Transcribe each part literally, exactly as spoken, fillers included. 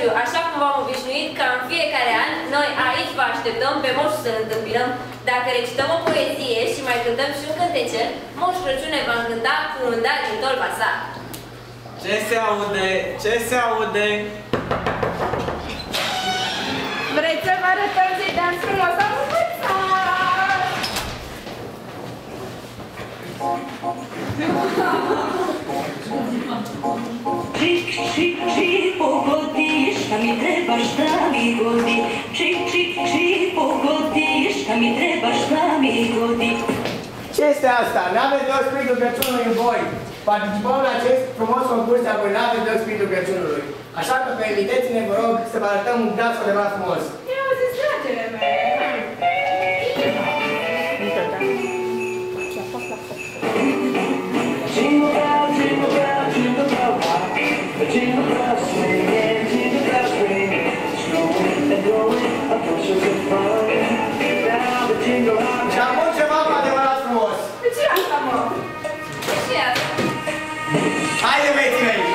Crăciuniu, așa cum v-am obișnuit ca în fiecare an, noi aici vă așteptăm pe Moș să întâmpinăm. Dacă recităm o poezie și mai cântăm și un cântecel, Moș Crăciun ne va încânta cu un dar din tolba sa. Ce se aude? Ce se aude? Vreți să vă arătăm ce dans frumos am învățat? Cik, cik, cik, pogodiš, šta mi treba, šta mi godi. Cik, cik, cik, pogodiš, šta mi treba, šta mi godi. Ce este asta? N-aveți deloc spiritul Crăciunului în voi. Participăm la acest frumos concurs, dar voi n-aveți deloc spiritul Crăciunului. Așa că permiteți-ne, vă rog, să vă arătăm un dans undeva frumos. Eu zis dragele mele. Jingle bell, jingle bell, jingle bell rock. The jingle bells swing and jingle bells ring. Snowing and blowing a bunch of fun. Now the jingle hop. Și acum ceva cu adevărat frumos. De ce asta, mă? Și asta. Haide, băieții mei!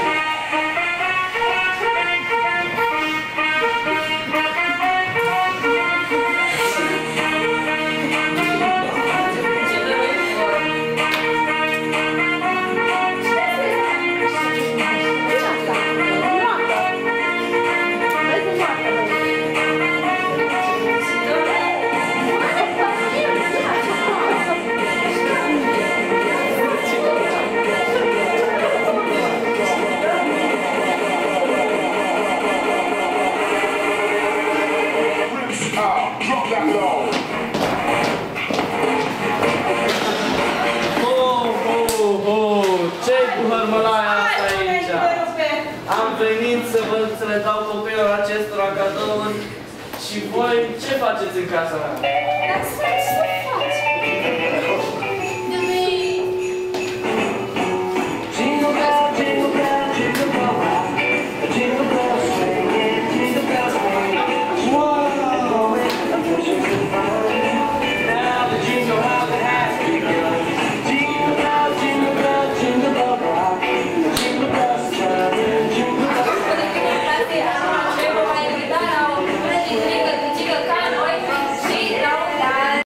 Să vă să le dau copiilor acestora cadouri și voi ce faceți în casa mea? Dar să